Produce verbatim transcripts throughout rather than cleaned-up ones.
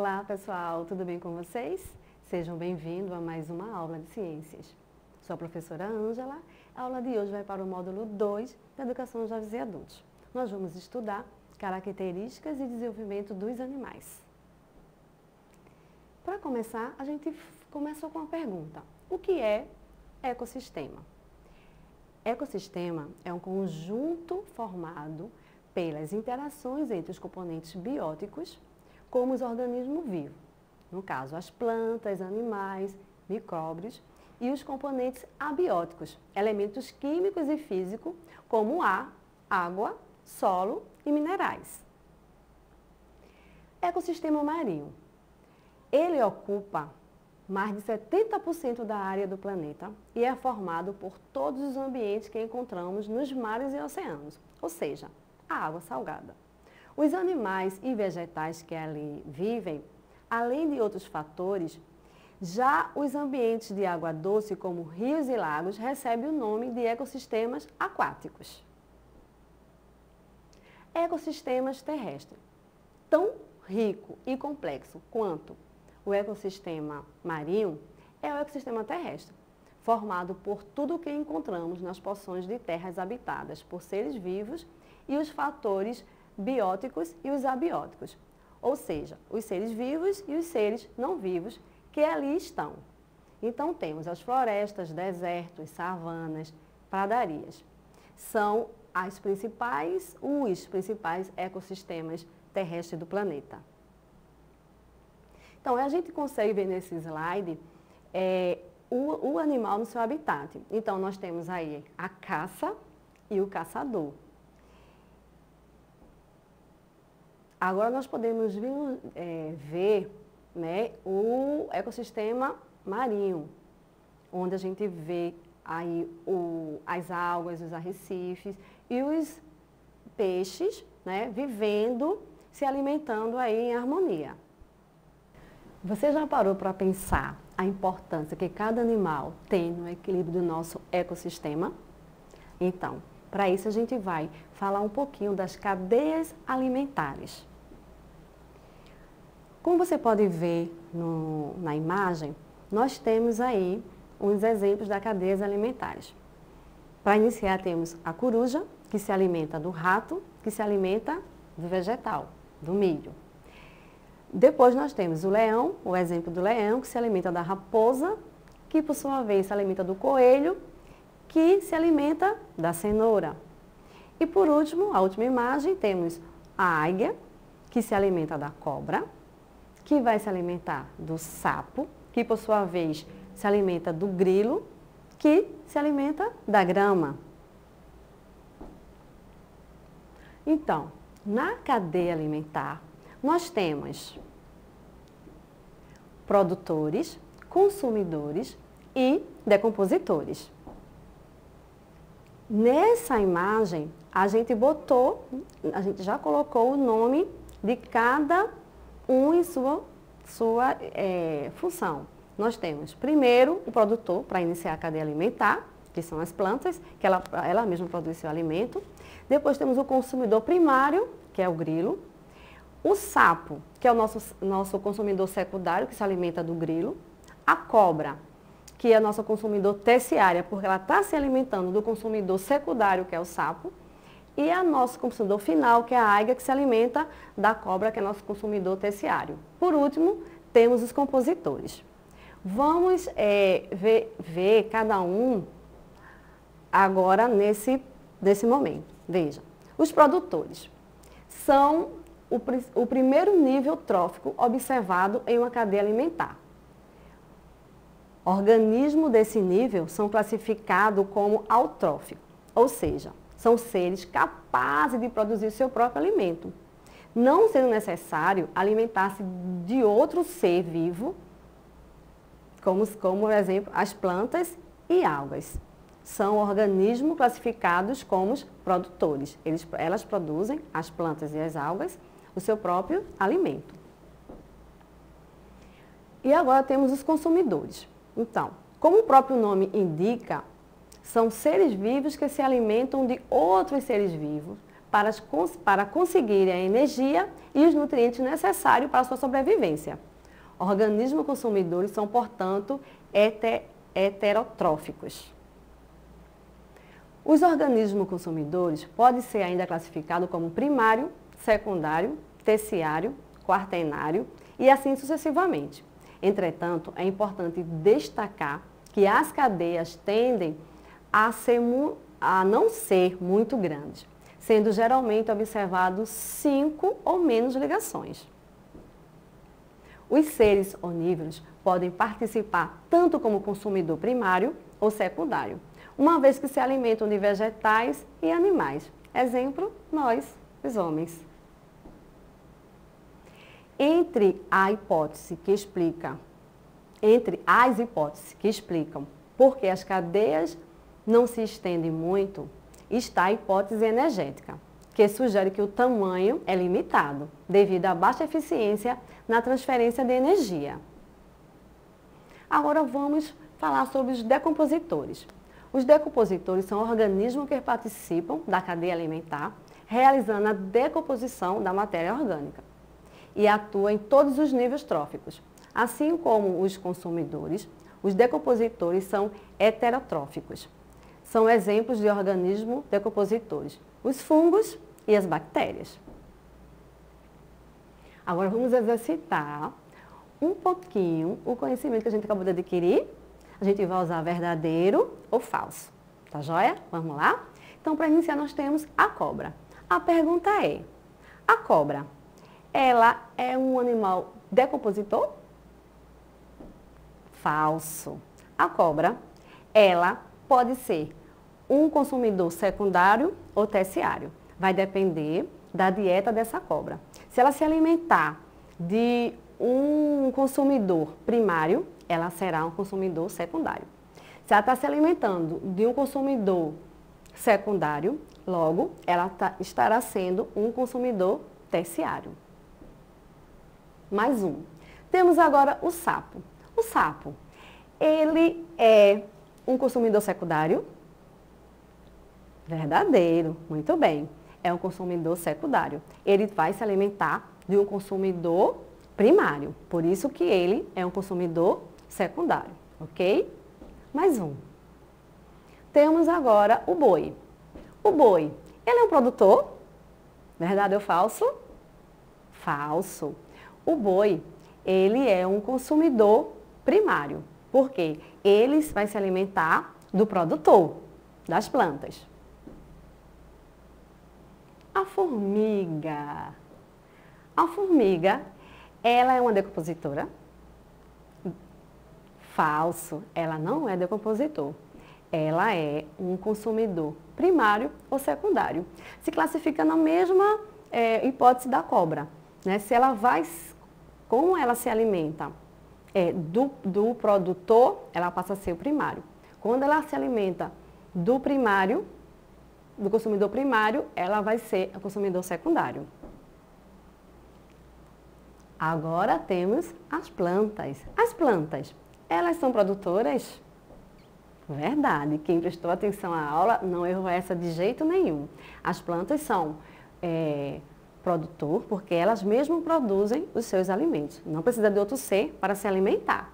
Olá pessoal, tudo bem com vocês? Sejam bem-vindos a mais uma aula de ciências. Sou a professora Ângela. A aula de hoje vai para o módulo dois da Educação de Jovens e Adultos. Nós vamos estudar características e desenvolvimento dos animais. Para começar, a gente começou com uma pergunta. O que é ecossistema? Ecossistema é um conjunto formado pelas interações entre os componentes bióticos, como os organismos vivos, no caso as plantas, animais, micróbios, e os componentes abióticos, elementos químicos e físicos, como ar, água, solo e minerais. Ecossistema marinho. Ele ocupa mais de setenta por cento da área do planeta e é formado por todos os ambientes que encontramos nos mares e oceanos, ou seja, a água salgada. Os animais e vegetais que ali vivem, além de outros fatores, já os ambientes de água doce, como rios e lagos, recebem o nome de ecossistemas aquáticos. Ecossistemas terrestres. Tão rico e complexo quanto o ecossistema marinho é o ecossistema terrestre, formado por tudo o que encontramos nas porções de terras habitadas por seres vivos e os fatores bióticos e os abióticos, ou seja, os seres vivos e os seres não vivos que ali estão. Então temos as florestas, desertos, savanas, pradarias. São as principais, os principais ecossistemas terrestres do planeta. Então a gente consegue ver nesse slide é, o, o animal no seu habitat. Então nós temos aí a caça e o caçador. Agora nós podemos vir, é, ver né, o ecossistema marinho, onde a gente vê aí o, as algas, os arrecifes e os peixes né, vivendo, se alimentando aí em harmonia. Você já parou para pensar a importância que cada animal tem no equilíbrio do nosso ecossistema? Então, para isso a gente vai falar um pouquinho das cadeias alimentares. Como você pode ver no, na imagem, nós temos aí uns exemplos das cadeias alimentares. Para iniciar temos a coruja, que se alimenta do rato, que se alimenta do vegetal, do milho. Depois nós temos o leão, o exemplo do leão, que se alimenta da raposa, que por sua vez se alimenta do coelho, que se alimenta da cenoura. E por último, a última imagem, temos a águia, que se alimenta da cobra, que vai se alimentar do sapo, que por sua vez se alimenta do grilo, que se alimenta da grama. Então, na cadeia alimentar, nós temos produtores, consumidores e decompositores. Nessa imagem, a gente botou, a gente já colocou o nome de cada um em sua, sua é, função. Nós temos, primeiro, o produtor, para iniciar a cadeia alimentar, que são as plantas, que ela, ela mesma produz seu alimento. Depois temos o consumidor primário, que é o grilo. O sapo, que é o nosso, nosso consumidor secundário, que se alimenta do grilo. A cobra, que é nosso consumidor terciário, porque ela está se alimentando do consumidor secundário, que é o sapo. E a nosso consumidor final, que é a águia, que se alimenta da cobra, que é nosso consumidor terciário. Por último, temos os compositores. Vamos é, ver, ver cada um agora nesse, nesse momento. Veja, os produtores são o, o primeiro nível trófico observado em uma cadeia alimentar. Organismos desse nível são classificados como autróficos, ou seja, são seres capazes de produzir seu próprio alimento, não sendo necessário alimentar-se de outro ser vivo, como, como, por exemplo, as plantas e algas. São organismos classificados como produtores. Eles, elas produzem, as plantas e as algas, o seu próprio alimento. E agora temos os consumidores. Então, como o próprio nome indica, são seres vivos que se alimentam de outros seres vivos para, para conseguir a energia e os nutrientes necessários para a sua sobrevivência. Organismos consumidores são, portanto, heterotróficos. Os organismos consumidores podem ser ainda classificados como primário, secundário, terciário, quaternário e assim sucessivamente. Entretanto, é importante destacar que as cadeias tendem a, ser, a não ser muito grandes, sendo geralmente observados cinco ou menos ligações. Os seres onívoros podem participar tanto como consumidor primário ou secundário, uma vez que se alimentam de vegetais e animais. Exemplo, nós, os homens. Entre a hipótese que explica, entre as hipóteses que explicam por que as cadeias não se estendem muito, está a hipótese energética, que sugere que o tamanho é limitado, devido à baixa eficiência na transferência de energia. Agora vamos falar sobre os decompositores. Os decompositores são organismos que participam da cadeia alimentar, realizando a decomposição da matéria orgânica e atuam em todos os níveis tróficos. Assim como os consumidores, os decompositores são heterotróficos. São exemplos de organismos decompositores, os fungos e as bactérias. Agora vamos exercitar um pouquinho o conhecimento que a gente acabou de adquirir. A gente vai usar verdadeiro ou falso. Tá joia? Vamos lá? Então, para iniciar, nós temos a cobra. A pergunta é, a cobra, ela é um animal decompositor? Falso. A cobra, ela pode ser um consumidor secundário ou terciário. Vai depender da dieta dessa cobra. Se ela se alimentar de um consumidor primário, ela será um consumidor secundário. Se ela está se alimentando de um consumidor secundário, logo, ela tá, estará sendo um consumidor terciário. Mais um. Temos agora o sapo. O sapo, ele é um consumidor secundário? Verdadeiro, muito bem. É um consumidor secundário. Ele vai se alimentar de um consumidor primário. Por isso que ele é um consumidor secundário, ok? Mais um. Temos agora o boi. O boi, ele é um produtor? Verdade ou falso? Falso. O boi, ele é um consumidor primário. Por quê? Ele vai se alimentar do produtor, das plantas. A formiga. A formiga, ela é uma decompositora? Falso, ela não é decompositor. Ela é um consumidor primário ou secundário. Se classifica na mesma é, hipótese da cobra, né? Se ela vai, como ela se alimenta é, do, do produtor, ela passa a ser o primário. Quando ela se alimenta do primário, do consumidor primário, ela vai ser o consumidor secundário. Agora temos as plantas. As plantas, elas são produtoras? Verdade. Quem prestou atenção à aula não errou essa de jeito nenhum. As plantas são é, produtor porque elas mesmas produzem os seus alimentos. Não precisa de outro ser para se alimentar.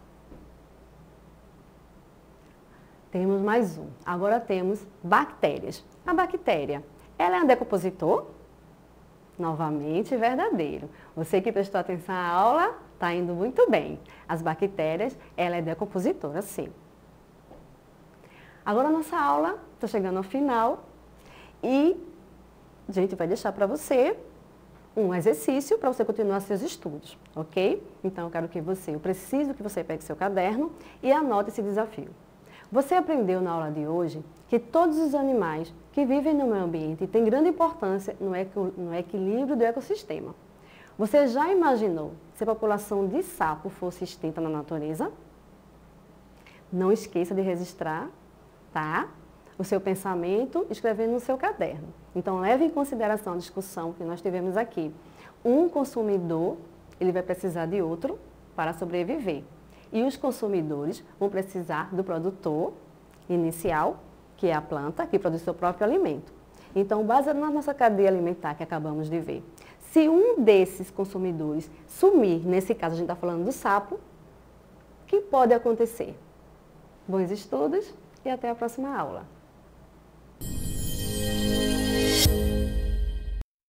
Temos mais um. Agora temos bactérias. A bactéria, ela é um decompositor? Novamente, verdadeiro. Você que prestou atenção à aula, está indo muito bem. As bactérias, ela é decompositora, sim. Agora a nossa aula está chegando ao final e a gente vai deixar para você um exercício para você continuar seus estudos, ok? Então eu quero que você, eu preciso que você pegue seu caderno e anote esse desafio. Você aprendeu na aula de hoje que todos os animais que vivem no meio ambiente têm grande importância no, equi, no equilíbrio do ecossistema. Você já imaginou se a população de sapo fosse extinta na natureza? Não esqueça de registrar, tá? O seu pensamento escrevendo no seu caderno. Então leve em consideração a discussão que nós tivemos aqui. Um consumidor, ele vai precisar de outro para sobreviver. E os consumidores vão precisar do produtor inicial, que é a planta, que produz seu próprio alimento. Então, baseado na nossa cadeia alimentar que acabamos de ver, se um desses consumidores sumir, nesse caso a gente está falando do sapo, o que pode acontecer? Bons estudos e até a próxima aula.